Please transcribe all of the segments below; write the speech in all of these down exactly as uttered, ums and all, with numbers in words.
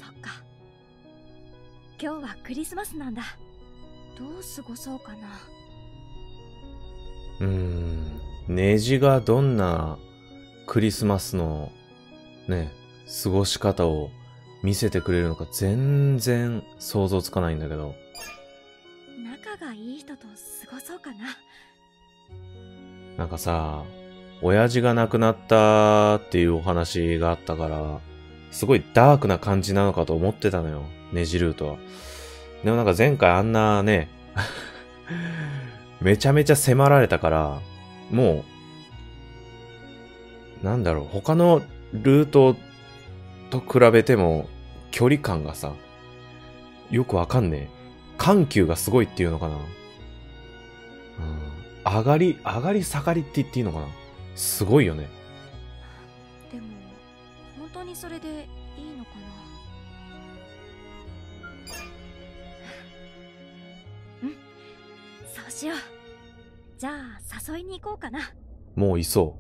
そっか。今日はクリスマスなんだ。どう過ごそうかな。 うーん、ネジがどんなクリスマスのね、過ごし方を見せてくれるのか全然想像つかないんだけど。 仲がいい人と過ごそうかな。 なんかさ、親父が亡くなったっていうお話があったから、すごいダークな感じなのかと思ってたのよ、ネジルートは。でもなんか前回あんなね、めちゃめちゃ迫られたから、もう、なんだろう、他のルートと比べても距離感がさ、よくわかんねえ。緩急がすごいっていうのかな。うん。上がり、上がり下がりって言っていいのかな。すごいよね。 でも本当にそれでいいのかな。うん、そうしよう。じゃあ誘いに行こうかな。 もういそう。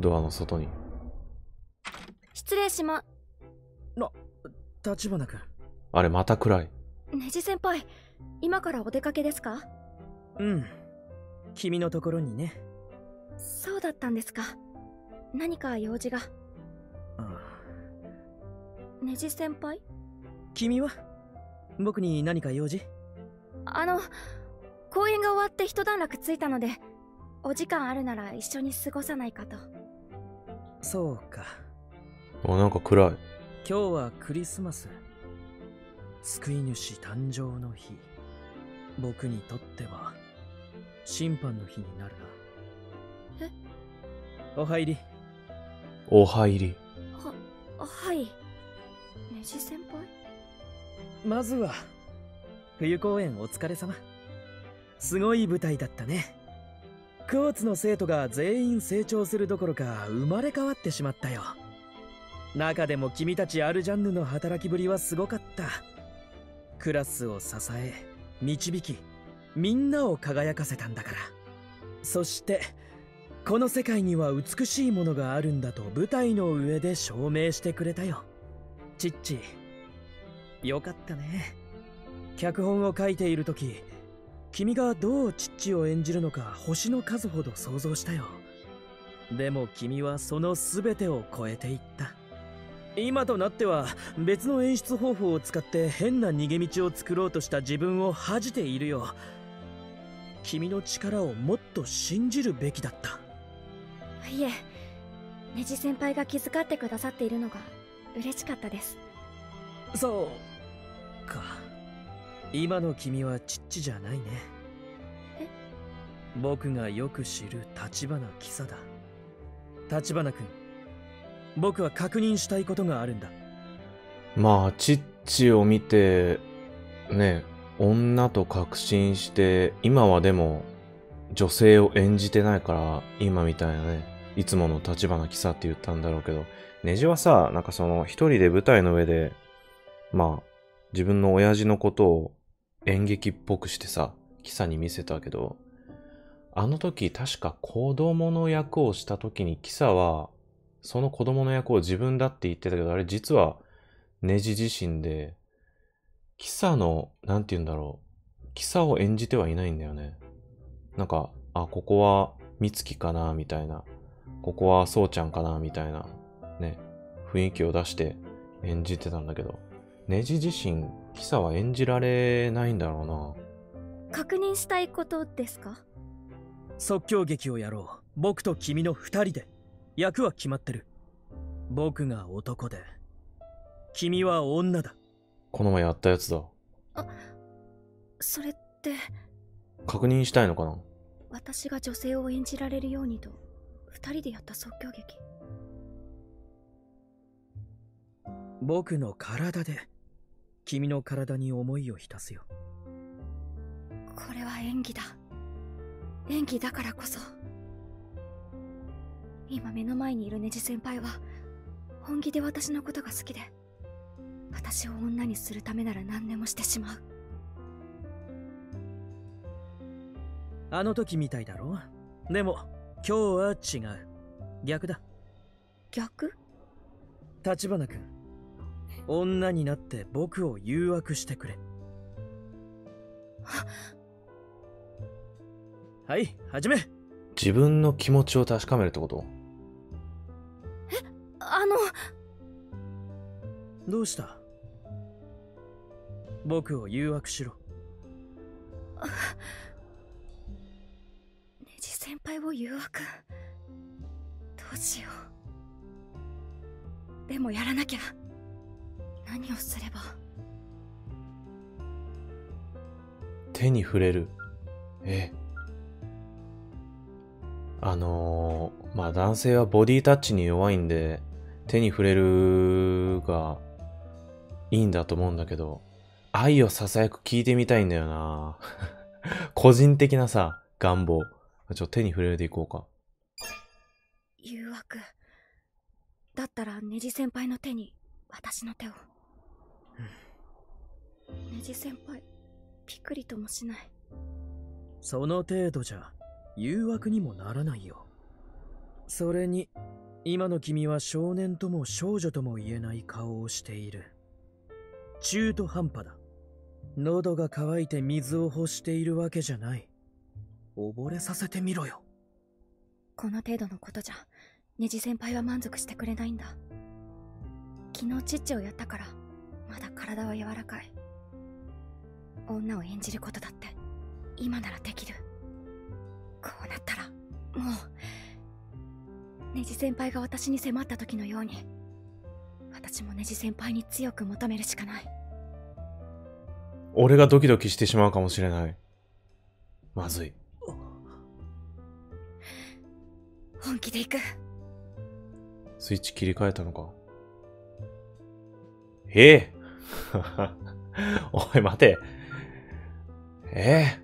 ドアの外に。 失礼しま。 な、立花君。 あれまた暗い。 ネジ先輩、今からお出かけですか？ うん。君のところにね。 そうだったんですか。何か用事が。 ああ。 ネジ先輩？ 君は僕に何か用事？ あの、公演が終わって一段落ついたので、お時間あるなら一緒に過ごさないかと。 そうか。 あ、なんか暗い。 今日はクリスマス。救い主誕生の日。僕にとっては審判の日になるな。 え？ お入り。 お入り。 は、はい。ネジ先輩？ まずは冬公演お疲れ様。すごい舞台だったね。クォーツの生徒が全員成長するどころか生まれ変わってしまったよ。中でも君たちアルジャンヌの働きぶりはすごかった。クラスを支え導き、みんなを輝かせたんだから。そしてこの世界には美しいものがあるんだと舞台の上で証明してくれたよ。チッチ、よかったね。脚本を書いている時、君がどうチッチを演じるのか星の数ほど想像したよ。でも君はその全てを超えていった。今となっては別の演出方法を使って変な逃げ道を作ろうとした自分を恥じているよ。君の力をもっと信じるべきだった。 いえ、ネジ先輩が気遣ってくださっているのが嬉しかったです。 そうか。今の君はチッチじゃないね。 え？ 僕がよく知る立花キサだ。立花君、僕は確認したいことがあるんだ。 まあ、チッチを見て、ね、女と確信して、今はでも、女性を演じてないから、今みたいなね、いつもの立花キサって言ったんだろうけど、ネジはさ、なんかその、一人で舞台の上で、まあ、自分の親父のことを演劇っぽくしてさ、キサに見せたけど、あの時確か子供の役をした時にキサは、その子供の役を自分だって言ってたけど、あれ実はネジ自身で、キサの、なんて言うんだろう、キサを演じてはいないんだよね。なんか、あ、ここはミツキかな、みたいな。ここはソウちゃんかな、みたいな、ね、雰囲気を出して演じてたんだけど、ネジ自身、キサは演じられないんだろうな。 確認したいことですか？ 即興劇をやろう。僕と君の二人で。役は決まってる。僕が男で、君は女だ。 この前やったやつだ。 あ、それって。 確認したいのかな？ 私が女性を演じられるようにと、二人でやった即興劇。 僕の体で、君の体に思いを浸すよ。 これは演技だ。演技だからこそ。今目の前にいるネジ先輩は本気で私のことが好きで、私を女にするためなら何でもしてしまう。 あの時みたいだろ。でも今日は違う。逆だ。 逆？ 立花君、 女になって僕を誘惑してくれ。はい、始め。 自分の気持ちを確かめるってこと？ あのどうした？僕を誘惑しろ。 ネジ先輩を誘惑。どうしよう。でもやらなきゃ。何をすれば。 手に触れる。えあのー、まあ男性はボディタッチに弱いんで、手に触れるがいいんだと思うんだけど、愛を囁く聞いてみたいんだよな。個人的なさ、願望。ちょ、手に触れるでいこうか。 誘惑。だったらネジ先輩の手に私の手を。ネジ先輩、ピクリともしない。 その程度じゃ誘惑にもならないよ。それに今の君は少年とも少女とも言えない顔をしている。中途半端だ。喉が渇いて水を欲しているわけじゃない。溺れさせてみろよ。 この程度のことじゃネジ先輩は満足してくれないんだ。昨日チッチをやったからまだ体は柔らかい。女を演じることだって今ならできる。こうなったらもうネジ先輩が私に迫った時のように私もネジ先輩に強く求めるしかない。 俺がドキドキしてしまうかもしれない。まずい。 本気で行く。 スイッチ切り替えたのか。ええおい待て。ええ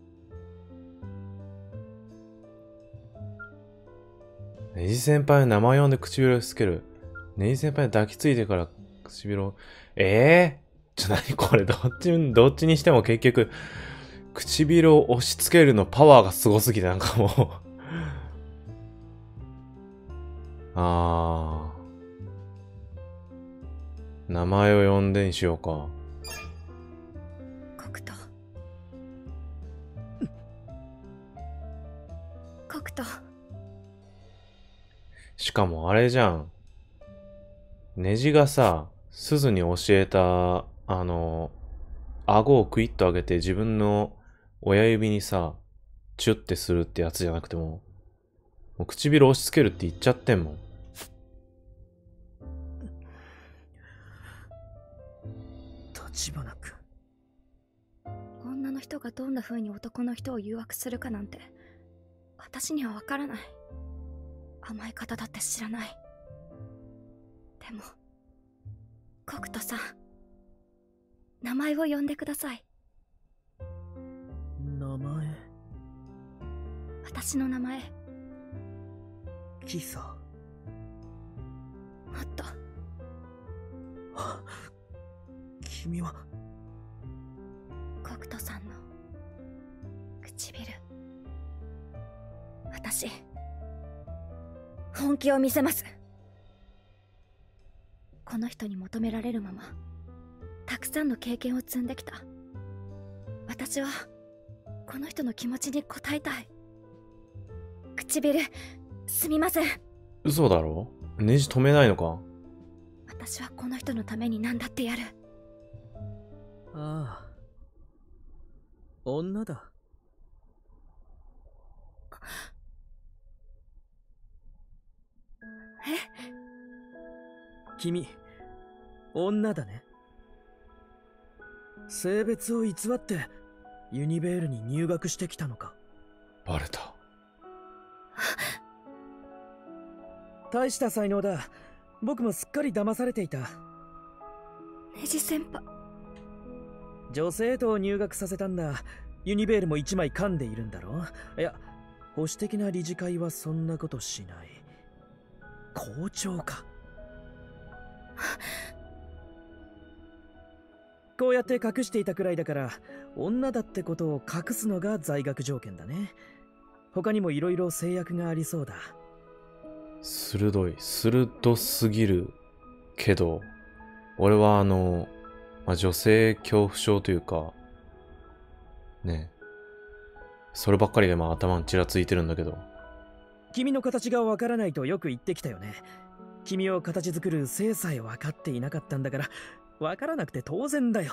ネジ先輩の名前呼んで唇をつける。ネジ先輩に抱きついてから唇を。ええちょ、なにこれ、どっち、どっちにしても結局、唇を押し付けるのパワーがすごすぎて、なんかもうあー。名前を呼んでにしようか。 黒糖。黒糖。 しかもあれじゃん。ネジがさ、鈴に教えた、あの、顎をクイッと上げて自分の親指にさ、チュッてするってやつじゃなくても、もう唇押し付けるって言っちゃってんもん。 立花君。 女の人がどんな風に男の人を誘惑するかなんて私にはわからない。甘え方だって知らない。でも黒糖さん、名前を呼んでください。 名前？ 私の名前。 キサ。 もっと。 君は黒糖さんの唇。私本気を見せます。この人に求められるままたくさんの経験を積んできた私はこの人の気持ちに応えたい。唇すみません。 嘘だろ？ネジ止めないのか？ 私はこの人のために何だってやる。 ああ、女だ。 え？ 君、女だね。性別を偽ってユニベールに入学してきたのか。 バレた。 大した才能だ。僕もすっかり騙されていた。 ネジ先輩。 女生徒を入学させたんだ。ユニベールも一枚噛んでいるんだろ。いや、保守的な理事会はそんなことしない。校長か。こうやって隠していたくらいだから女だってことを隠すのが在学条件だね。他にもいろいろ制約がありそうだ。 鋭い。鋭すぎるけど俺はあの、まあ、女性恐怖症というか、ね、そればっかりが今頭にちらついてるんだけど。 君の形がわからないとよく言ってきたよね。君を形作る性さえ分かっていなかったんだから、わからなくて当然だよ。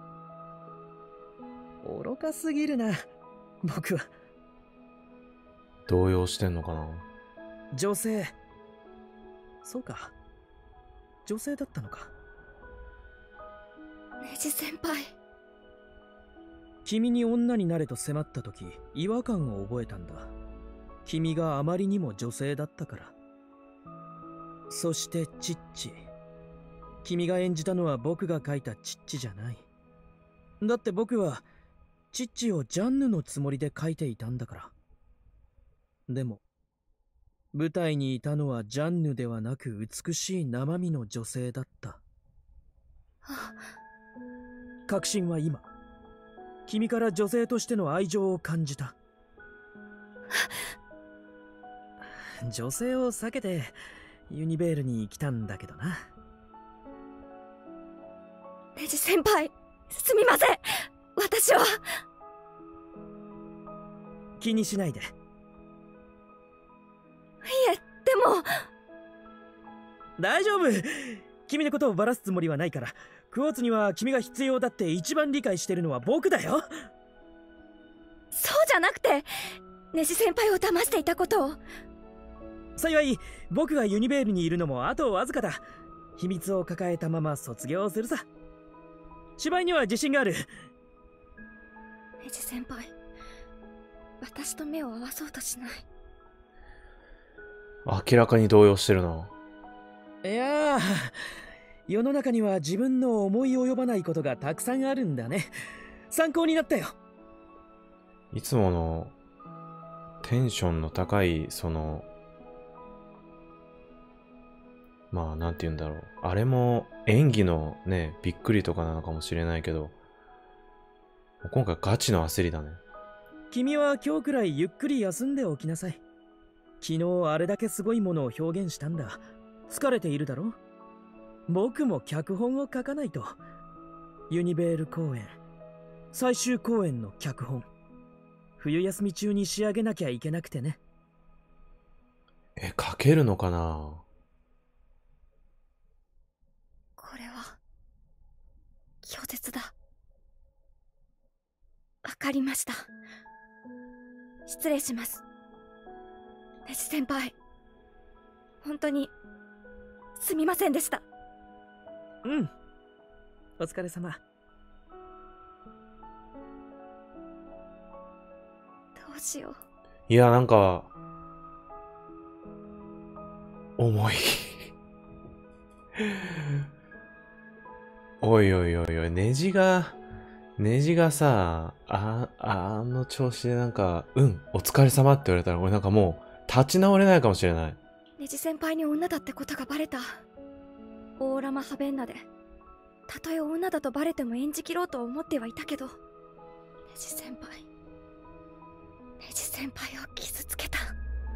愚かすぎるな、僕は。 動揺してんのかな。 女性。そうか。女性だったのか。 ネジ先輩。 君に女になれと迫った時、違和感を覚えたんだ。君があまりにも女性だったから。そしてチッチ。君が演じたのは僕が書いたチッチじゃない。だって僕はチッチをジャンヌのつもりで書いていたんだから。でも舞台にいたのはジャンヌではなく美しい生身の女性だった。確信は今、君から女性としての愛情を感じた。女性を避けてユニベールに来たんだけどな。 ネジ先輩、すみません。私は。 気にしないで。いえ、でも。 大丈夫。君のことをバラすつもりはないから。クォーツには君が必要だって一番理解してるのは僕だよ。 そうじゃなくて、ネジ先輩を騙していたことを。 幸い僕がユニベールにいるのもあとわずかだ。秘密を抱えたまま卒業するさ。芝居には自信がある。 ネジ先輩、私と目を合わそうとしない。 明らかに動揺してるな。 いやー、世の中には自分の思い及ばないことがたくさんあるんだね。参考になったよ。 いつものテンションの高い、その、まあなんて言うんだろう。あれも演技のね、びっくりとかなのかもしれないけど、今回ガチの焦りだね。 君は今日くらいゆっくり休んでおきなさい。昨日あれだけすごいものを表現したんだ。疲れているだろ。僕も脚本を書かないと。ユニベール公演、最終公演の脚本、冬休み中に仕上げなきゃいけなくてね。 え、書けるのかな。 これは拒絶だ。わかりました。失礼します。ネジ先輩、本当にすみませんでした。 うん、お疲れ様。 どうしよう。 いや、なんか、重い。おいおいおいおい、ネジが、ネジがさ、あ、あの調子でなんか、うん、お疲れ様って言われたら、俺なんかもう、立ち直れないかもしれない。 ネジ先輩に女だってことがバレた。オーラマハベンナで、たとえ女だとバレても演じきろうと思ってはいたけど、ネジ先輩、ネジ先輩を傷つけた。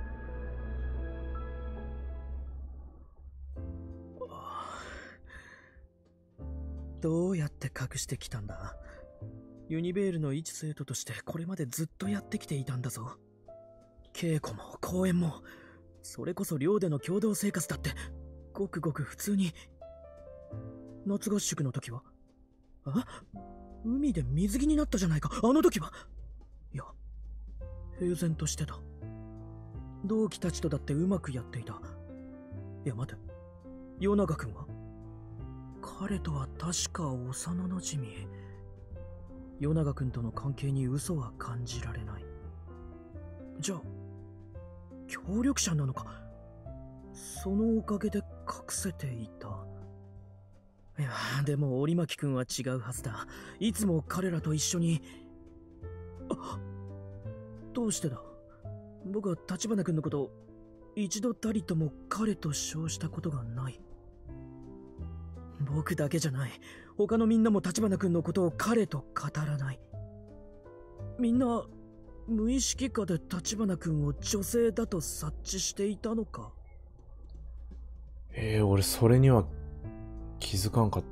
どうやって隠してきたんだ。ユニベールの一生徒としてこれまでずっとやってきていたんだぞ。稽古も公演も、それこそ寮での共同生活だってごくごく普通に。夏合宿の時は、あ、海で水着になったじゃないか。あの時は、いや、平然としてた。同期たちとだってうまくやっていた。いや待て、ヨナガ君は彼とは確か幼馴染。ヨナガ君との関係に嘘は感じられない。じゃあ協力者なのか。そのおかげで隠せていた。いやでも折巻君は違うはずだ。いつも彼らと一緒に。あ、どうしてだ。僕は立花君のこと一度たりとも彼と称したことがない。僕だけじゃない。他のみんなも立花君のことを彼と語らない。みんな無意識下で立花君を女性だと察知していたのか。 えー、俺それには気づかんかった。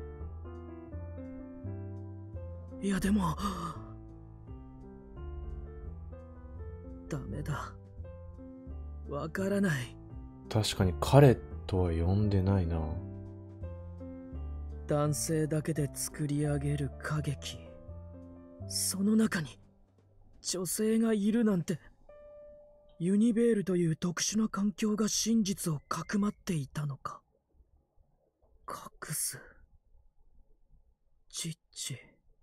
いやでもダメだ、わからない。 確かに彼とは呼んでないな。 男性だけで作り上げる歌劇、その中に女性がいるなんて。ユニベールという特殊な環境が真実をかくまっていたのか。隠すチッチ、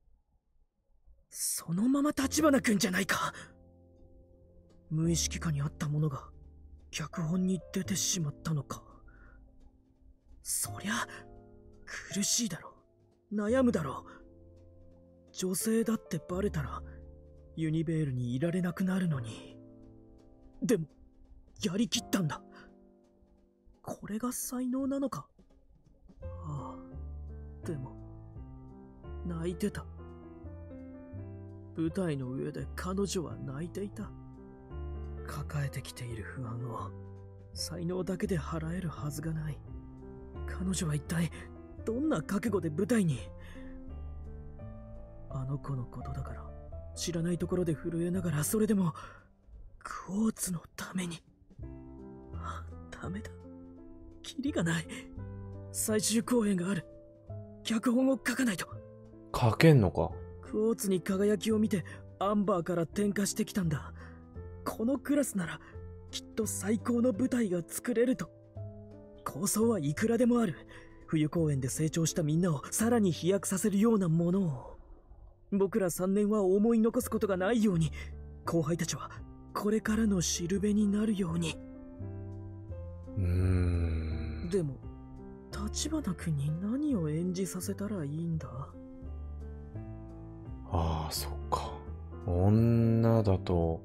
そのまま立花君じゃないか。無意識下にあったものが脚本に出てしまったのか。そりゃ苦しいだろう、悩むだろう。女性だってバレたらユニベールにいられなくなるのに。でもやりきったんだ。これが才能なのか。ああ、でも泣いてた。舞台の上で彼女は泣いていた。抱えてきている不安を才能だけで払えるはずがない。彼女は一体どんな覚悟で舞台に。あの子のことだから知らないところで震えながら、それでもクォーツのために。ダメだ、キリがない。最終公演がある。脚本を書かないと。 書けんのか。 クォーツに輝きを見てアンバーから転化してきたんだ。このクラスならきっと最高の舞台が作れると。構想はいくらでもある。冬公演で成長したみんなをさらに飛躍させるようなものを。僕らさんねんは思い残すことがないように、後輩たちはこれからのしるべになるように。 うーん。 でも立花君に何を演じさせたらいいんだ。 ああ、そっか。女だと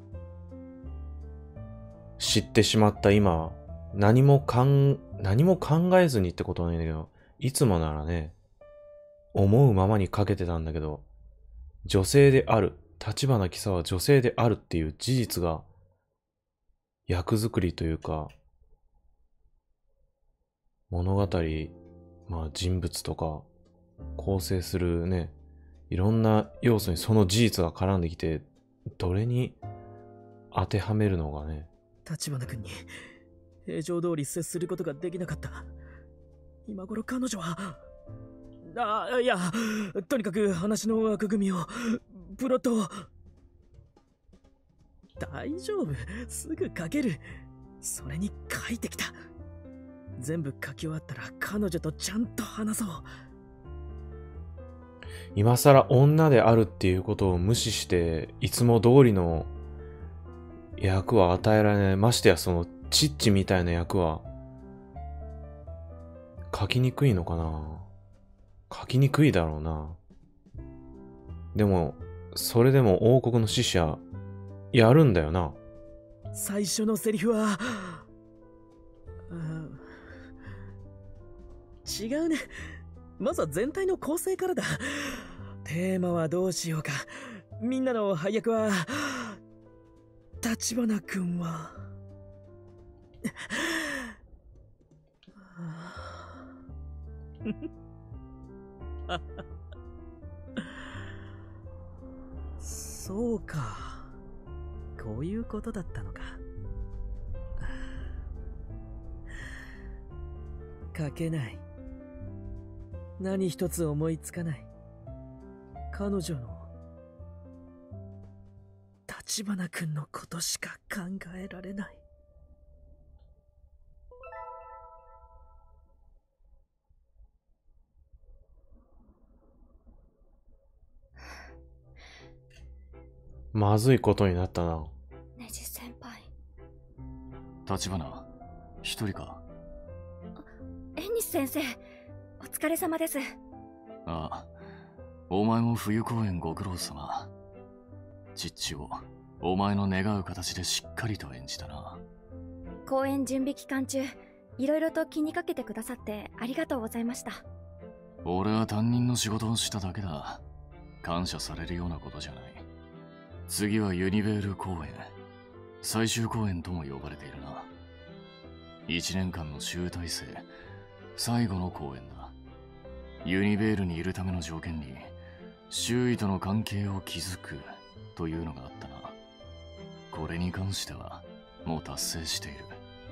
知ってしまった今、何もかん、何も考えずにってことはないんだけど、いつもならね、思うままにかけてたんだけど、女性である、立花喜佐は女性であるっていう事実が、役作りというか、物語、まあ人物とか、構成するね、いろんな要素にその事実が絡んできて、どれに当てはめるのがね。 立花君に平常通り接することができなかった。今頃彼女は、あ、いや、とにかく話の枠組みを、プロットを。大丈夫、すぐ書ける。それに書いてきた。全部書き終わったら彼女とちゃんと話そう。 今更女であるっていうことを無視していつも通りの役は与えられない。ましてやそのチッチみたいな役は書きにくいのかな。書きにくいだろうな。でもそれでも王国の使者やるんだよな。 最初のセリフは、うん、違うね。まずは全体の構成からだ。テーマはどうしようか。みんなの配役は、立花君はそうか、こういうことだったのか。書けない。何一つ思いつかない。彼女の立花君のことしか考えられない。 まずいことになったな。 ネジ先輩。 立花、一人か。 エンニス先生、お疲れ様です。 ああ、お前も冬公演ご苦労様。チッチをお前の願う形でしっかりと演じたな。 公演準備期間中、いろいろと気にかけてくださってありがとうございました。 俺は担任の仕事をしただけだ。感謝されるようなことじゃない。次はユニベール公演、最終公演とも呼ばれているな。一年間の集大成、最後の公演だ。 ユニベールにいるための条件に周囲との関係を築くというのがあったな。これに関してはもう達成している。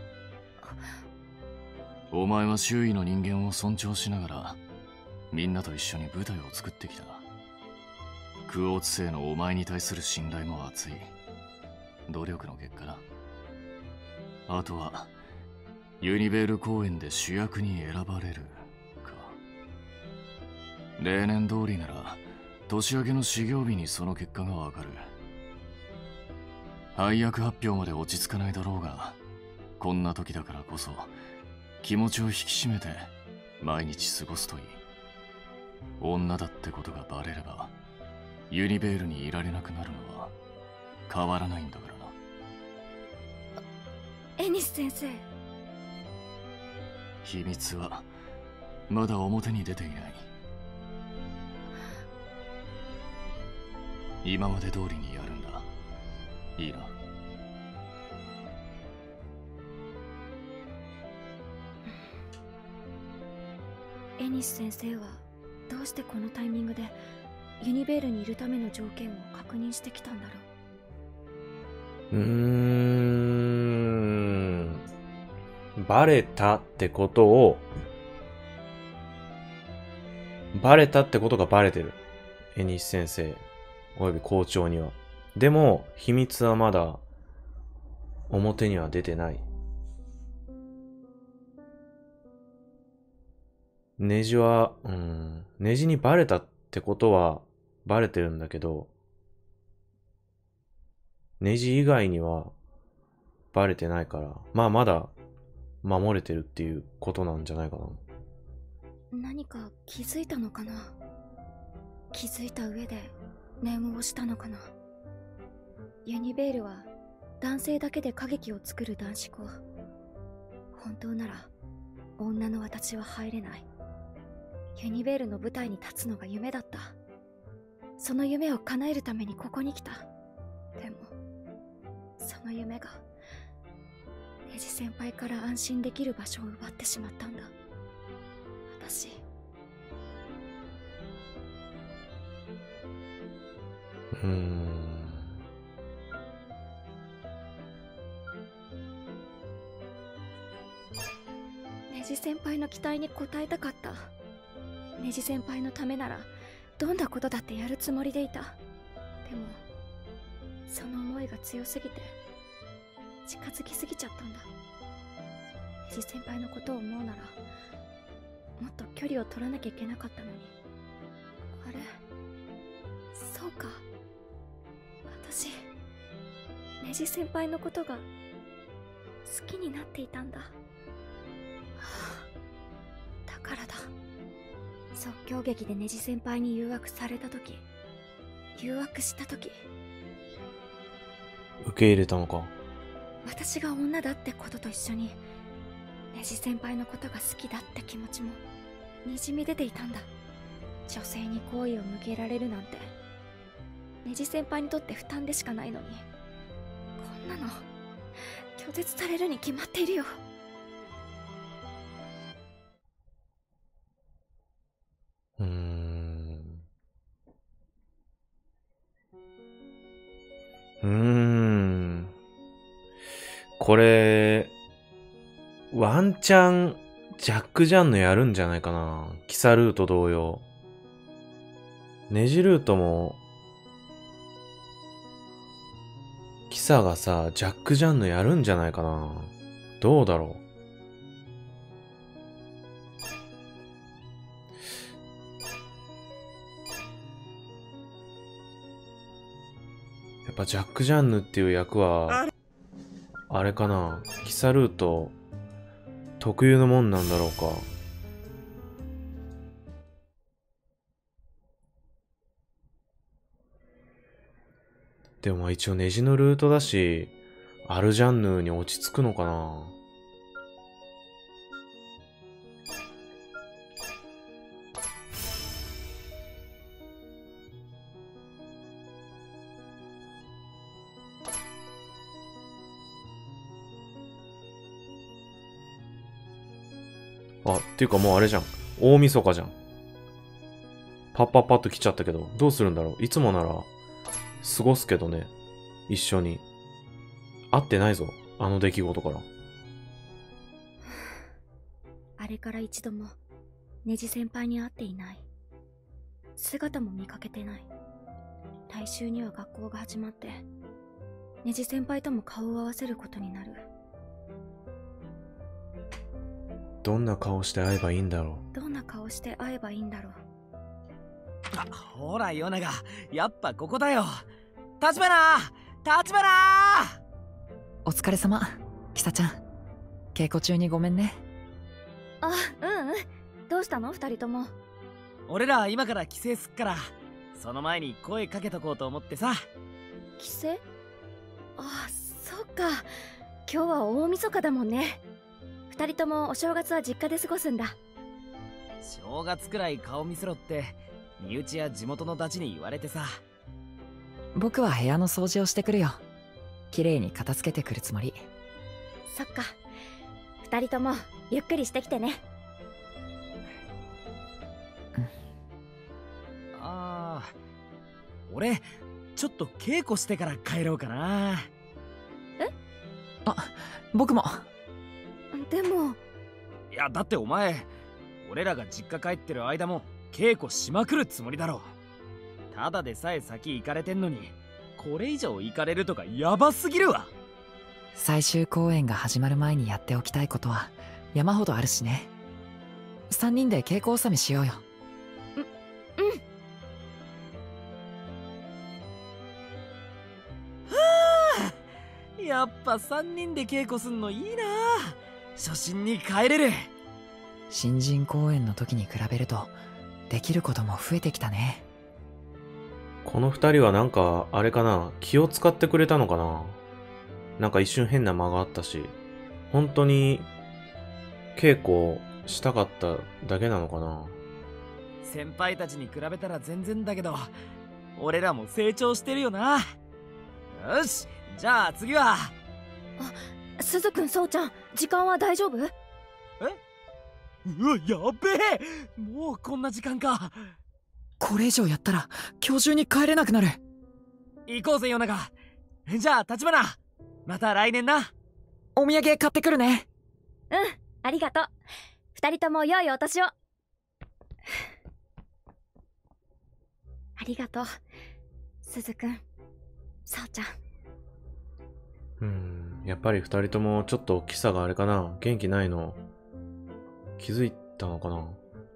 お前は周囲の人間を尊重しながらみんなと一緒に舞台を作ってきた。クオーツ星のお前に対する信頼も厚い努力の結果だ。あとはユニベール公演で主役に選ばれるか。例年通りなら年明けの始業日にその結果がわかる。配役発表まで落ち着かないだろうが、こんな時だからこそ気持ちを引き締めて毎日過ごすといい。女だってことがバレればユニベールにいられなくなるのは変わらないんだからな。 エニス先生。 秘密はまだ表に出ていない。今まで通りにやるんだ。いいな。 エニス先生はどうしてこのタイミングでユニベールにいるための条件を確認してきたんだろうーん。バレたってことを、バレたってことがバレてる。エニシ先生、および校長には。でも、秘密はまだ、表には出てない。ネジは、うん、ネジにバレたってことは、バレてるんだけど、ネジ以外には、バレてないから、まあまだ、守れてるっていうことなんじゃないかな。 う。何か気づいたのかな。気づいた上で念を押したのかな。ユニベールは男性だけで歌劇を作る男子校。本当なら女の私は入れない。ユニベールの舞台に立つのが夢だった。その夢を叶えるためにここに来た。でもその夢がネジ先輩から安心できる場所を奪ってしまったんだ。私。 うーん。 ネジ先輩の期待に応えたかった。ネジ先輩のためならどんなことだってやるつもりでいた。でもその思いが強すぎて近づきすぎちゃったんだ。ネジ先輩のことを思うならもっと距離を取らなきゃいけなかったのに。あれ、そうか。私ネジ先輩のことが好きになっていたんだ。はあ、だからだ。即興劇でネジ先輩に誘惑された時、誘惑した時、 受け入れたのか。 私が女だってことと一緒にネジ先輩のことが好きだって気持ちもにじみ出ていたんだ。女性に好意を向けられるなんてネジ先輩にとって負担でしかないのに、こんなの拒絶されるに決まっているよ。 うーん。うーん。これ、ワンチャン、ジャック・ジャンヌやるんじゃないかな。キサルート同様。ネジルートも、キサがさ、ジャック・ジャンヌやるんじゃないかな。どうだろう。やっぱジャック・ジャンヌっていう役は、あれかな。キサルート、特有のもんなんだろうか。でもまあ一応ネジのルートだし、アルジャンヌに落ち着くのかな。あ、っていうかもうあれじゃん。大晦日じゃん。 パッパッパッと来ちゃったけど、どうするんだろう。いつもなら、過ごすけどね。一緒に。会ってないぞ。あの出来事から。 あれから一度も、ネジ先輩に会っていない。姿も見かけてない。来週には学校が始まって、ネジ先輩とも顔を合わせることになる。 どんな顔して会えばいいんだろどんな顔して会えばいいんだろう。 あ、ほらヨナが、やっぱここだよ。立花立花お疲れ様、キサちゃん。稽古中にごめんね。 あ、うんうん。どうしたの二人とも。 俺ら今から帰省すっから、その前に声かけとこうと思ってさ。 帰省？あ、そっか。今日は大晦日だもんね。二人ともお正月は実家で過ごすんだ。 正月くらい顔見せろって身内や地元のダチに言われてさ。 僕は部屋の掃除をしてくるよ。綺麗に片付けてくるつもり。 そっか。二人ともゆっくりしてきてね。 うん、 ああ、俺ちょっと稽古してから帰ろうかな。 え？ あ、僕も。 でも。 いや、だってお前、俺らが実家帰ってる間も稽古しまくるつもりだろ。ただでさえ先行かれてんのに、これ以上行かれるとかヤバすぎるわ。 最終公演が始まる前にやっておきたいことは山ほどあるしね。三人で稽古納めしようよ。 う、うん。 はあ、やっぱ三人で稽古すんのいいな。初心に帰れる。 新人公演の時に比べるとできることも増えてきたね。 この二人はなんか、あれかな、気を使ってくれたのかな。なんか一瞬変な間があったし、本当に稽古したかっただけなのかな。 先輩たちに比べたら全然だけど、俺らも成長してるよな。よし、じゃあ次は。 あ、すずくん、そうちゃん、時間は大丈夫？え？ うわ、やべえ、もうこんな時間か。 これ以上やったら今日中に帰れなくなる。 行こうぜヨナが。じゃあ立花、また来年な。 お土産買ってくるね。 うん、ありがとう。二人とも良いお年を。ありがとう、すずくん、そうちゃん。 うーん、やっぱり二人ともちょっとキサがあれかな、元気ないの気づいたのかな。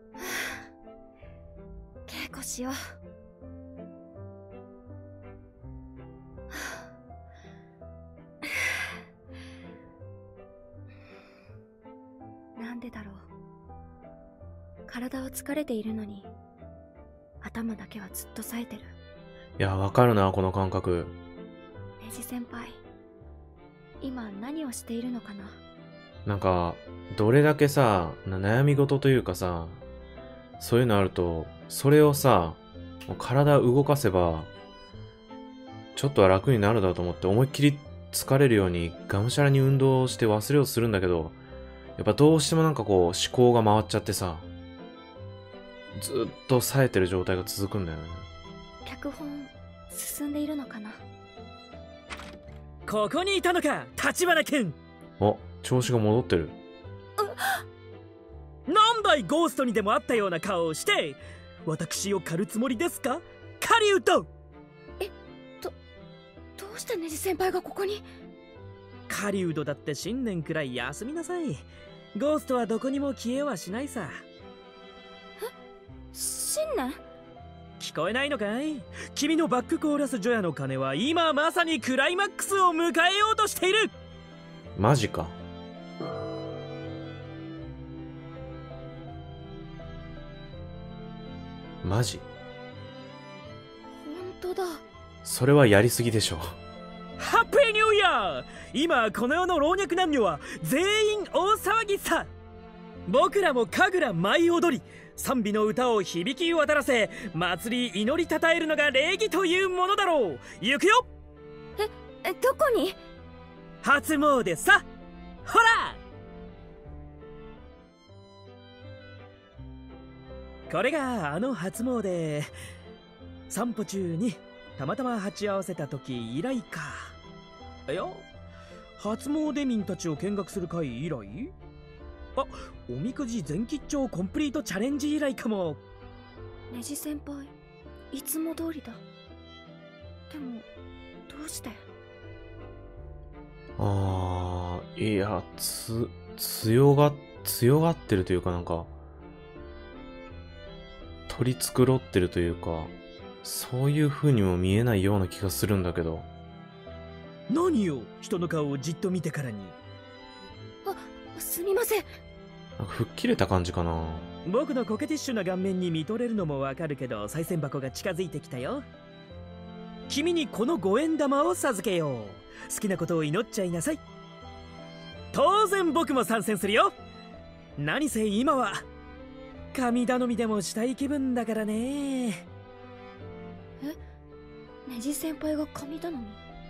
稽古しよう。なんでだろう。体は疲れているのに頭だけはずっと冴えてる。 いや、わかるな、この感覚。 ネジ先輩、今何をしているのかな。 なんか、どれだけさ、な悩み事というかさ、そういうのあると、それをさ、もう体動かせば、ちょっとは楽になるだろうと思って思いっきり疲れるようにがむしゃらに運動して忘れようとするんだけど、やっぱどうしてもなんかこう思考が回っちゃってさ、ずっと冴えてる状態が続くんだよね。 脚本進んでいるのかな。 ここにいたのか、立花君。 お、調子が戻ってる。 なんだい、ゴーストにでもあったような顔をして私を狩るつもりですか、狩人。 え、どどうしてネジ先輩がここに。 狩人だって新年くらい休みなさい。ゴーストはどこにも消えはしないさ。 え、新年？ 聞こえないのかい？君のバックコーラス除夜の鐘は今まさにクライマックスを迎えようとしている。 マジか。マジ？ 本当だ。 それはやりすぎでしょ。 ハッピーニューイヤー。今この世の老若男女は全員大騒ぎさ。僕らも神楽舞い踊り、賛美の歌を響き渡らせ、祭り祈りたたえるのが礼儀というものだろう。行くよ。 え、え、どこに？ 初詣さ。ほら。 これがあの初詣。散歩中にたまたま鉢合わせた時以来か。いや、初詣民たちを見学する会以来？あ、おみくじ全吉兆コンプリートチャレンジ以来かも。 ネジ先輩、いつも通りだ。でも、どうして？ あー、いや、つ、強が、強がってるというかなんか、取り繕ってるというか、そういう風にも見えないような気がするんだけど。 何よ、人の顔をじっと見てからに。 あ、すみません。 なんか吹っ切れた感じかな。 僕のコケティッシュな顔面に見とれるのもわかるけど、賽銭箱が近づいてきたよ。君にこの五円玉を授けよう。好きなことを祈っちゃいなさい。当然僕も参戦するよ。何せ今は神頼みでもしたい気分だからね。 え、ネジ先輩が神頼み？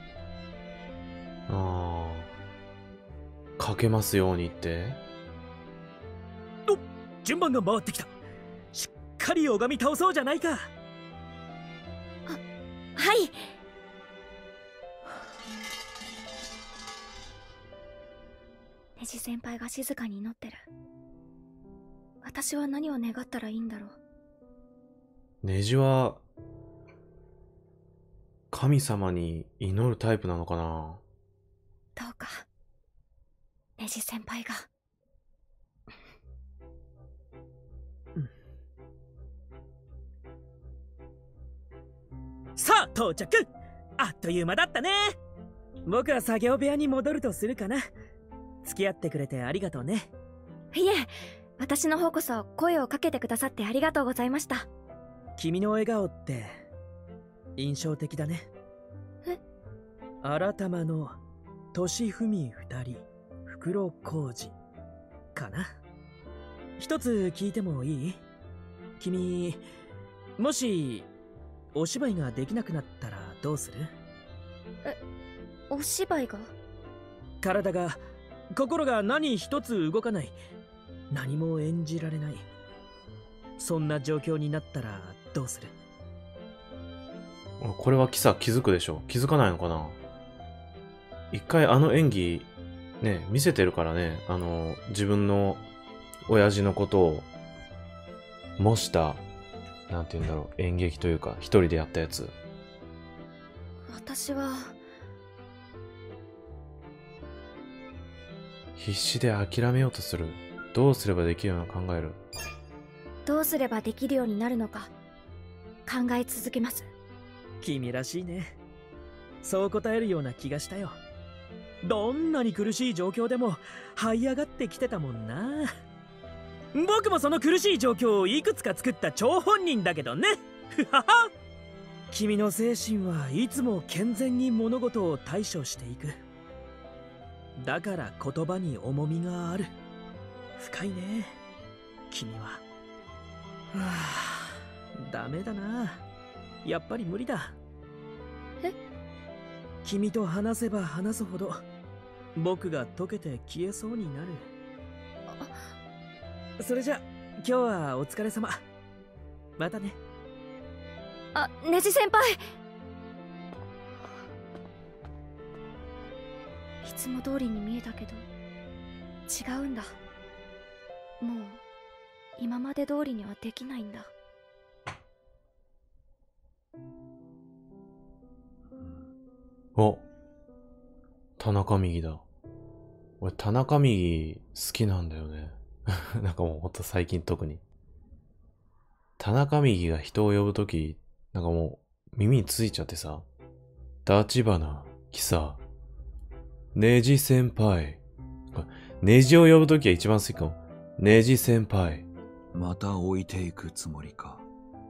あー、かけますようにって。 お、順番が回ってきた。しっかり拝み倒そうじゃないか。 は、はい。ネジ先輩が静かに祈ってる。私は何を願ったらいいんだろう。 ネジは、神様に祈るタイプなのかな。 どうか、ネジ先輩が。 さあ到着。あっという間だったね。僕は作業部屋に戻るとするかな。付き合ってくれてありがとうね。 いえ、私の方こそ声をかけてくださってありがとうございました。 君の笑顔って印象的だね。 え？ 改まの年文二人袋小路かな。一つ聞いてもいい？君もしお芝居ができなくなったらどうする？ え、お芝居が？ 体が心が何一つ動かない、何も演じられない、そんな状況になったらどうする？ これはキサ気づくでしょ。気づかないのかな。一回あの演技ね見せてるからね。あの自分の親父のことを模したなんて言うんだろう、演劇というか一人でやったやつ。 私は必死で諦めようとする。どうすればできるような考える。 どうすればできるようになるのか考え続けます。 君らしいね。そう答えるような気がしたよ。どんなに苦しい状況でも這い上がってきてたもんな。僕もその苦しい状況をいくつか作った張本人だけどね。ふはは。君の精神はいつも健全に物事を対処していく。だから言葉に重みがある。深いね君は。はあ、ダメだな。やっぱり無理だ。 え？ 君と話せば話すほど僕が溶けて消えそうになる。それじゃ今日はお疲れ様。またね。 あ、ネジ先輩。いつも通りに見えたけど違うんだ。もう今まで通りにはできないんだ。 お、田中右だ。俺田中右好きなんだよね。なんかもうほんと最近特に。田中右が人を呼ぶとき、なんかもう耳についちゃってさ。立花、キサ、ネジ先輩。ネジを呼ぶときは一番好きかも。ネジ先輩。 また置いていくつもりか。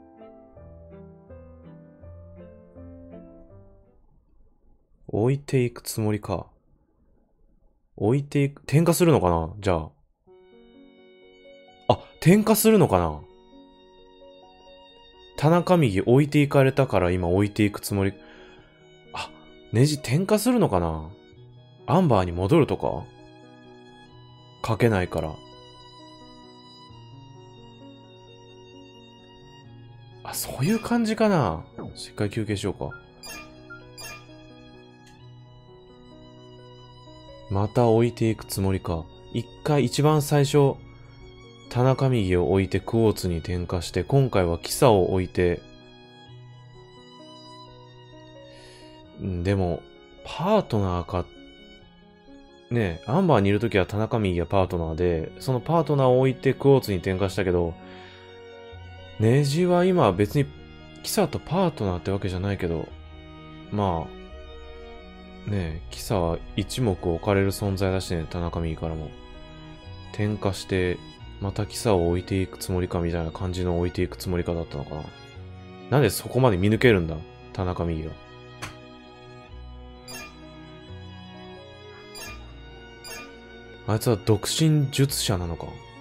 置いていくつもりか。置いていく、転化するのかなじゃあ。あ、転化するのかな。田中右置いていかれたから今置いていくつもり。あ、ネジ転化するのかな。アンバーに戻るとか書けないから。 あ、そういう感じかな。しっかり休憩しようか。また置いていくつもりか。一回一番最初、田中右を置いてクォーツに転化して、今回はキサを置いて、んでも、パートナーか、ねえ、アンバーにいるときは田中右がパートナーで、そのパートナーを置いてクォーツに転化したけど、ネジは今別にキサとパートナーってわけじゃないけど、まあ、ねえ、キサは一目置かれる存在だしね、田中右からも。転化して、またキサを置いていくつもりかみたいな感じの置いていくつもりかだったのかな。なんでそこまで見抜けるんだ、田中右が。あいつは独身術者なのか。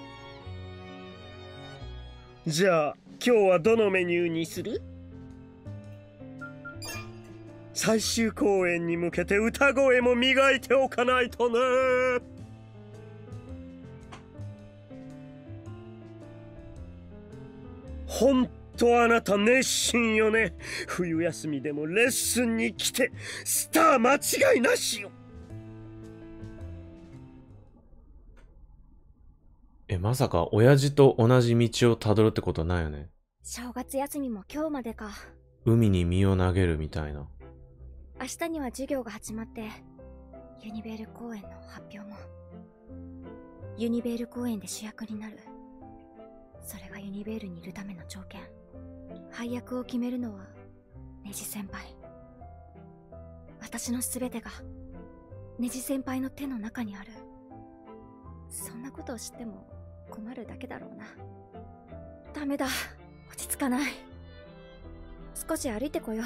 じゃあ今日はどのメニューにする？最終公演に向けて歌声も磨いておかないとね。ほんとあなた熱心よね。冬休みでもレッスンに来てスター間違いなしよ。 え、まさか親父と同じ道をたどるってことはないよね。 正月休みも今日までか。 海に身を投げるみたいな。 明日には授業が始まってユニベール公演の発表も。ユニベール公演で主役になる。それがユニベールにいるための条件。配役を決めるのはネジ先輩。私の全てがネジ先輩の手の中にある。そんなことを知っても困るだけだろうな。ダメだ、落ち着かない。少し歩いてこよう。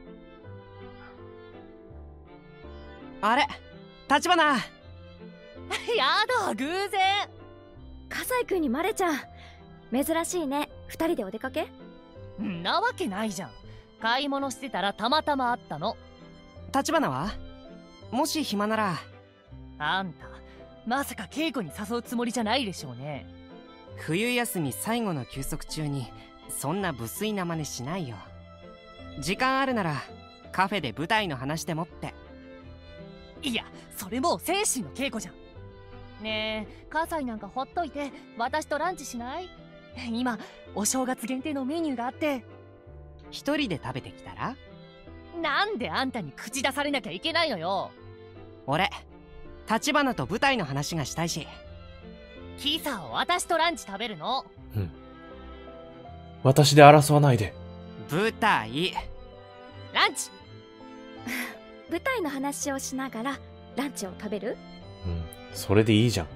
あれ、立花。 やだ、偶然。 笠井くんにマレちゃん、珍しいね。二人でお出かけ？ んなわけないじゃん。買い物してたらたまたま会ったの。 立花は？もし暇なら。 あんたまさか稽古に誘うつもりじゃないでしょうね。 冬休み最後の休息中にそんな無粋な真似しないよ。時間あるならカフェで舞台の話でもって。 いや、それもう精神の稽古じゃん。ねえ、葛西なんかほっといて私とランチしない？今お正月限定のメニューがあって。 一人で食べてきたら？ なんであんたに口出されなきゃいけないのよ。 俺立花と舞台の話がしたいし。 キサは私とランチ食べるの。 うん。私で争わないで。 舞台。 ランチ。 舞台の話をしながらランチを食べる？ うん、それでいいじゃん。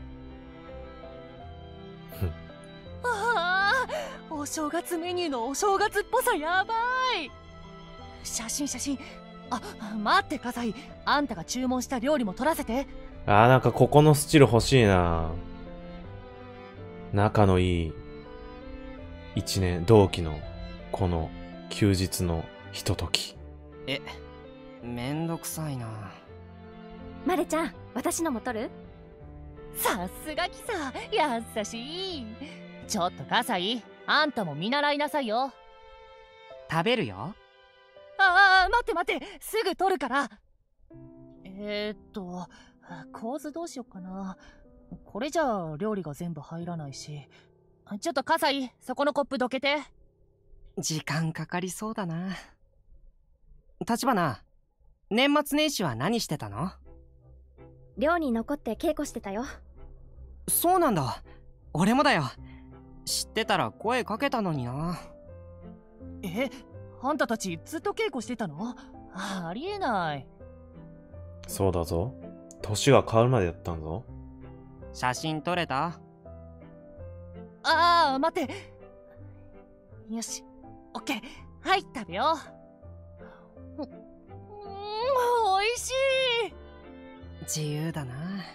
ああ、お正月メニューのお正月っぽさやばい。写真写真。あ、待って葛西、あんたが注文した料理も撮らせて。 あー、なんかここのスチル欲しいな。仲のいい一年、同期のこの休日のひととき。 え、めんどくさいな。 マレちゃん、私のも撮る？ さすがキサ、優しい。ちょっと葛西、あんたも見習いなさいよ。 食べるよ。 ああ、待って待って、すぐ撮るから。えー、っと構図どうしよっかな。これじゃあ料理が全部入らないし。ちょっと葛西、そこのコップどけて。 時間かかりそうだな。立花、年末年始は何してたの？ 寮に残って稽古してたよ。 そうなんだ。俺もだよ。知ってたら声かけたのにな。 え、あんたたちずっと稽古してたの？あ、ありえない。 そうだぞ。年が変わるまでやったんぞ。 写真撮れた？ ああ、待って。よし、オッケー。はい、食べよう。うん、おいしい。 自由だな。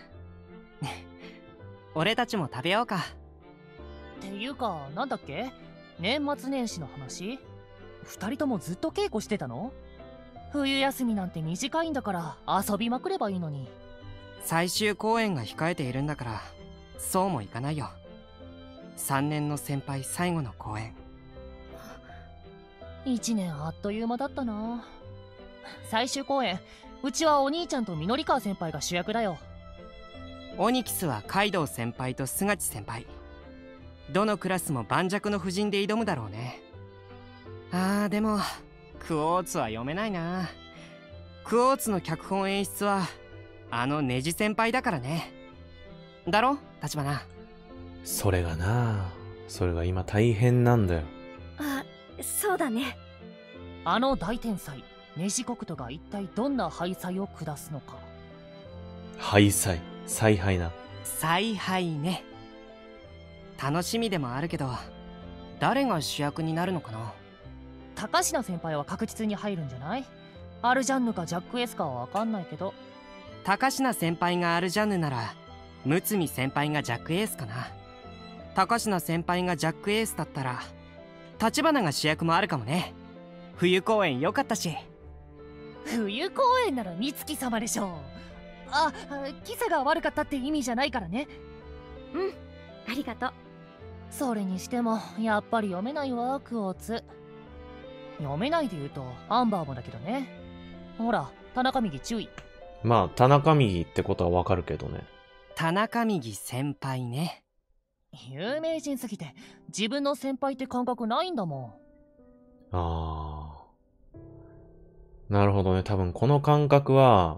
俺たちも食べようか。 っていうか、なんだっけ？年末年始の話？二人ともずっと稽古してたの？冬休みなんて短いんだから遊びまくればいいのに。 最終公演が控えているんだからそうもいかないよ。さんねんの先輩最後の公演。 一年あっという間だったな。最終公演、うちはお兄ちゃんと緑川先輩が主役だよ。 オニキスはカイドウ先輩とスガチ先輩。どのクラスも盤石の布陣で挑むだろうね。あーでもクォーツは読めないな。クォーツの脚本演出はあのネジ先輩だからね。だろ立花。 それがな、それが今大変なんだよ。 あ、そうだね。 あの大天才ネジ国土が一体どんな敗災を下すのか。 敗災、采配な。 采配ね。楽しみでもあるけど、誰が主役になるのかな。 高階先輩は確実に入るんじゃない？アルジャンヌかジャックエースかは分かんないけど。 高階先輩がアルジャンヌなら陸奥先輩がジャックエースかな。高階先輩がジャックエースだったら立花が主役もあるかもね。冬公演良かったし。 冬公演なら美月様でしょう。あ、キサが悪かったって意味じゃないからね。 うん、ありがとう。 それにしてもやっぱり読めないわ、クォーツ。読めないで言うとアンバーもだけどね。ほら田中右注意。 まあ田中右ってことはわかるけどね。 田中右先輩ね。 有名人すぎて自分の先輩って感覚ないんだもん。ああ、なるほどね。多分この感覚は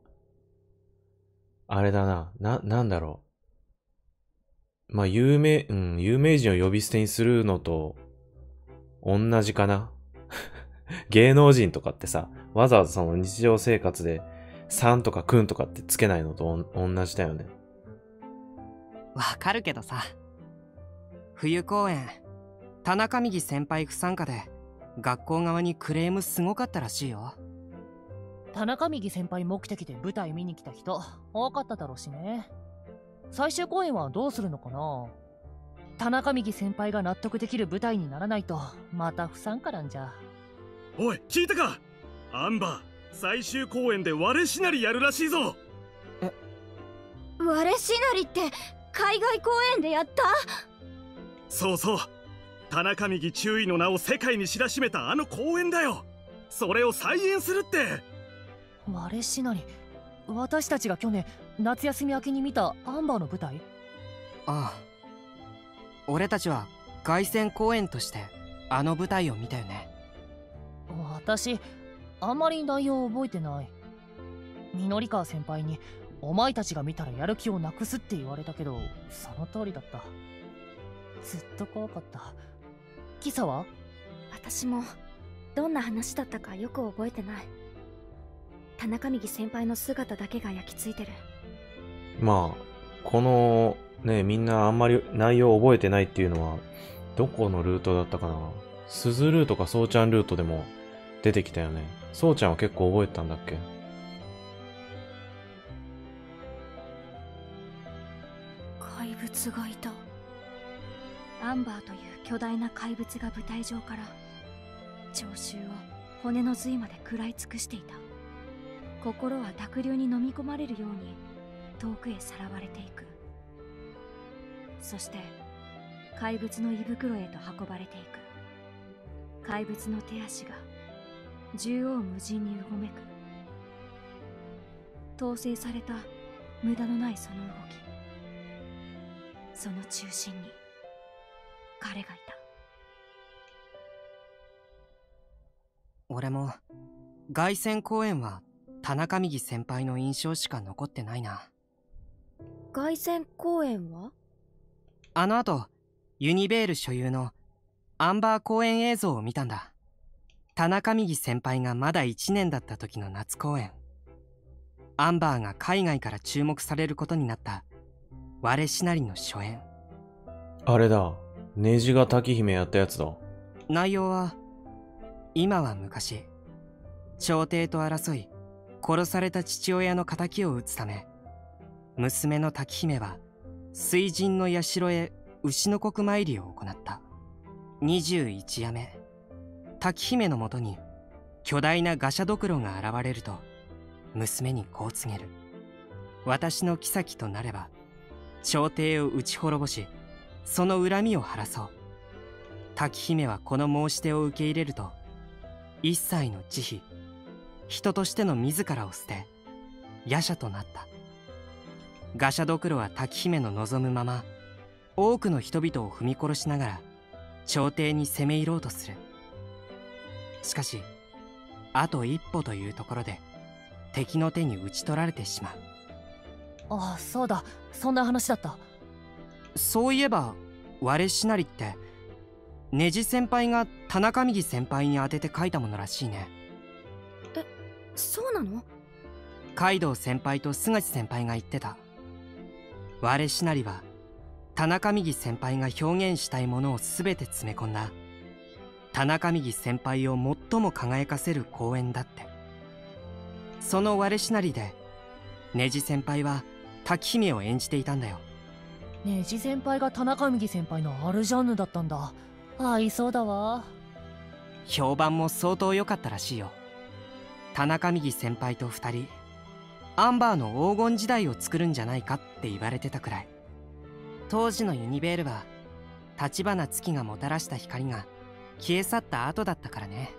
あれだな、な、なんだろう。まあ有名、うん、有名人を呼び捨てにするのと同じかな。芸能人とかってさ、わざわざその日常生活でさんとかくんとかってつけないのと同じだよね。 わかるけどさ、冬公演田中右先輩不参加で学校側にクレームすごかったらしいよ。 田中右先輩目的で舞台見に来た人多かっただろうしね。最終公演はどうするのかな。田中右先輩が納得できる舞台にならないとまた不参加なんじゃ。 おい、聞いたか？アンバー最終公演で我しなりやるらしいぞ。 え、我しなりって海外公演でやった？ そうそう、田中右注意の名を世界に知らしめたあの公演だよ。それを再演するって。 我しなり、私たちが去年夏休み明けに見たアンバーの舞台？ ああ、俺たちは凱旋公演としてあの舞台を見たよね。 私あんまり内容覚えてない。緑川先輩にお前たちが見たらやる気をなくすって言われたけど、その通りだった。ずっと怖かった。キサは？ 私もどんな話だったかよく覚えてない。田中右先輩の姿だけが焼き付いてる。 まあこのね、みんなあんまり内容覚えてないっていうのはどこのルートだったかな。鈴ルートかそうちゃんルートでも出てきたよね。そうちゃんは結構覚えてたんだっけ？ 怪物がいた。アンバーという巨大な怪物が舞台上から聴衆を骨の髄まで食らい尽くしていた。心は濁流に飲み込まれるように遠くへさらわれていく。そして怪物の胃袋へと運ばれていく。怪物の手足が縦横無尽にうごめく。統制された無駄のないその動き、その中心に彼がいた。 俺も凱旋公演は田中右先輩の印象しか残ってないな。 凱旋公演は？ あの後ユニベール所有のアンバー公演映像を見たんだ。田中右先輩がまだいちねんだった時の夏公演。アンバーが海外から注目されることになった我しなりの初演。 あれだ、ネジが滝姫やったやつだ。 内容は今は昔、朝廷と争い殺された父親の仇を討つため、娘の滝姫は水神の社へ牛の国参りを行った。にじゅういち夜目、滝姫のもとに巨大なガシャドクロが現れると、娘にこう告げる。私の妃となれば朝廷を討ち滅ぼし、その恨みを晴らそう。滝姫はこの申し出を受け入れると一切の慈悲、人としての自らを捨て夜叉となった。ガシャドクロは滝姫の望むまま多くの人々を踏み殺しながら朝廷に攻め入ろうとする。しかしあと一歩というところで敵の手に討ち取られてしまう。 ああ、そうだ、そんな話だった。 そういえば我しなりってネジ先輩が田中右先輩に当てて書いたものらしいね。 え、そうなの？ カイドウ先輩とスガチ先輩が言ってた。我しなりは田中右先輩が表現したいものを全て詰め込んだ田中右先輩を最も輝かせる公演だって。その我しなりでネジ先輩は滝姫を演じていたんだよ。 ネジ先輩が田中右先輩のアルジャンヌだったんだ。合いそうだわ。 評判も相当良かったらしいよ。田中右先輩と二人アンバーの黄金時代を作るんじゃないかって言われてたくらい。当時のユニベールは立花月がもたらした光が消え去った後だったからね。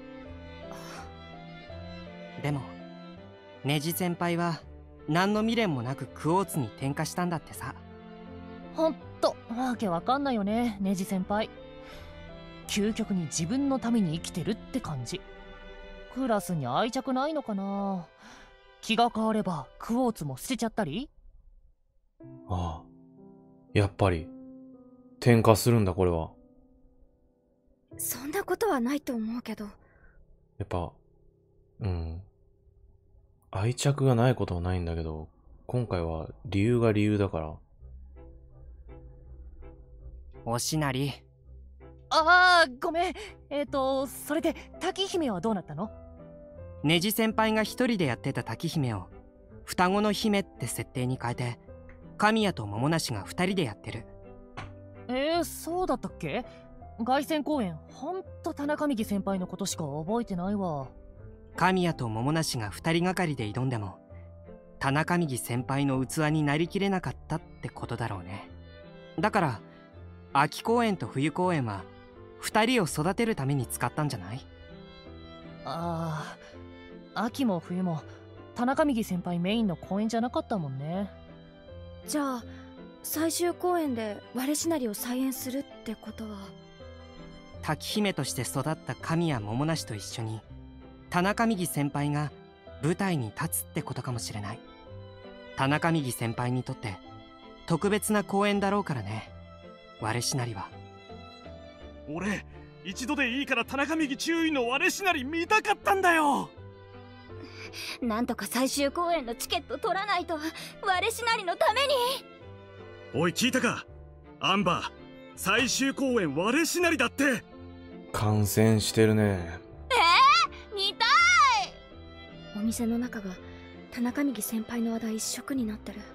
でもネジ先輩は何の未練もなくクォーツに転化したんだってさ。 ほんとわけわかんないよね、ネジ先輩。究極に自分のために生きてるって感じ。クラスに愛着ないのかな。気が変わればクォーツも捨てちゃったり。 ああ、やっぱり転化するんだこれは。 そんなことはないと思うけど。 やっぱうん愛着がないことはないんだけど、今回は理由が理由だから。 おしなり。 ああ、ごめん。えっとそれで滝姫はどうなったの？ ネジ先輩が一人でやってた滝姫を双子の姫って設定に変えて神谷と桃梨が二人でやってる。 えー、そうだったっけ？凱旋公演ほんと田中右先輩のことしか覚えてないわ。 神谷と桃梨が二人がかりで挑んでも田中右先輩の器になりきれなかったってことだろうね。だから秋公演と冬公演は二人を育てるために使ったんじゃない？ ああ、秋も冬も田中右先輩メインの公演じゃなかったもんね。 じゃあ最終公演で我しなりを再演するってことは。 滝姫として育った神谷桃梨と一緒に田中右先輩が舞台に立つってことかもしれない。田中右先輩にとって特別な公演だろうからね、我しなりは。 俺一度でいいから田中右注意の我しなり見たかったんだよ。 なんとか最終公演のチケット取らないと、我しなりのために。 おい聞いたか、アンバー最終公演我しなりだって。 感染してるね。 えー、見たい。 お店の中が田中右先輩の話題一色になってる。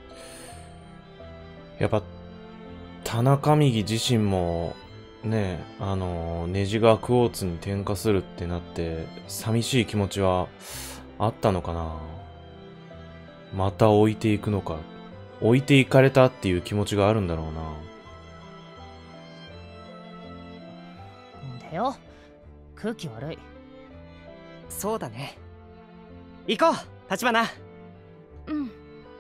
やっぱ田中右自身もね、あのネジがクォーツに転化するってなって寂しい気持ちはあったのかな。また置いていくのか、置いていかれたっていう気持ちがあるんだろうな。 だよ、空気悪い。 そうだね、行こう立花。 うん。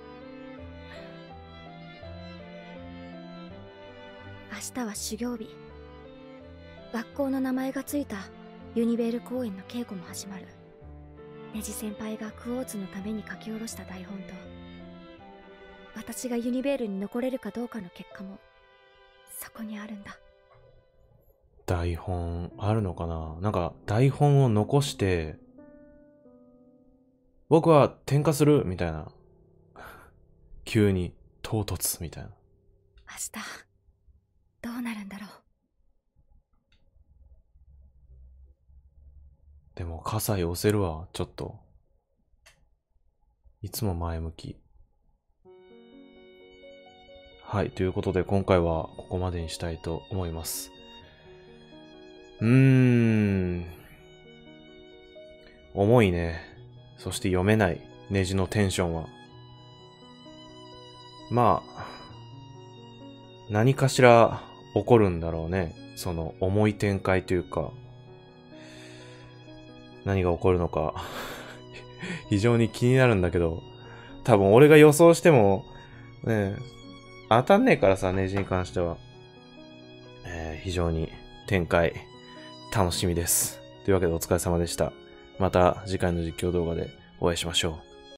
明日は修行日。学校の名前がついたユニベール公演の稽古も始まる。ネジ先輩がクォーツのために書き下ろした台本と、私がユニベールに残れるかどうかの結果もそこにあるんだ。 台本あるのかな。なんか台本を残して僕は転化するみたいな急に唐突みたいな。 明日どうなるんだろう。 でも傘寄せるわ、ちょっと。いつも前向き。はい、ということで今回はここまでにしたいと思います。うーん。重いね。そして読めない。ネジのテンションは。まあ、何かしら起こるんだろうね。その重い展開というか。 何が起こるのか非常に気になるんだけど、多分俺が予想してもね当たんねえからさ、ネジに関しては、えー、非常に展開楽しみです。というわけでお疲れ様でした。また次回の実況動画でお会いしましょう。